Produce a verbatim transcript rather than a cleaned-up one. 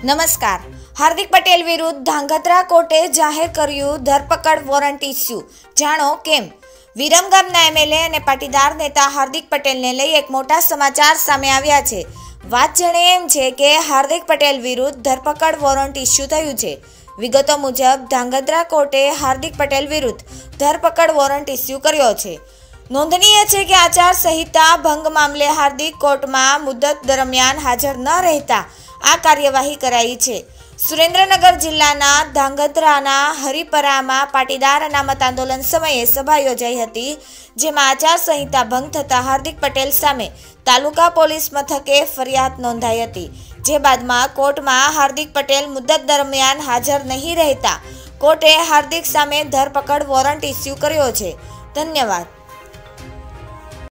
નમસ્કાર. હાર્દિક પટેલ વિરુદ્ધ ધાંગધ્રા કોર્ટે જાહેર કર્યું ધરપકડ વોરંટ ઇસ્યુ. જાણો કેમ. વિરમગામના એમએલએ અને પાટીદાર નેતા હાર્દિક પટેલને લઈ એક મોટા સમાચાર સામે આવ્યા છે. વાત જાણે એમ છે કે હાર્દિક પટેલ વિરુદ્ધ ધરપકડ વોરંટ ઇસ્યુ થયું છે. વિગતો મુજબ ધાંગધ્રા કોર્ટે હાર્દિક પટેલ વિરુદ્ધ ધરપકડ વોરંટ ઇસ્યુ કર્યો છે. નોંધનીય છે કે આચાર સંહિતા ભંગ મામલે હાર્દિક કોર્ટમાં મુદત દરમિયાન હાજર ન રહેતા આ કાર્યવાહી કરાઈ છે. સુરેન્દ્રનગર જિલ્લાના ધાંગધ્રાના હરિપરામાં પાટીદાર અનામત આંદોલન સમયે સભા યોજાઈ હતી, જેમાં આચાર સંહિતા ભંગ થતાં હાર્દિક પટેલ સામે તાલુકા પોલીસ મથકે ફરિયાદ નોંધાઈ હતી. જે બાદમાં કોર્ટમાં હાર્દિક પટેલ મુદત દરમિયાન હાજર નહીં રહેતા કોર્ટે હાર્દિક સામે ધરપકડ વોરંટ ઇસ્યુ કર્યો છે. ધન્યવાદ.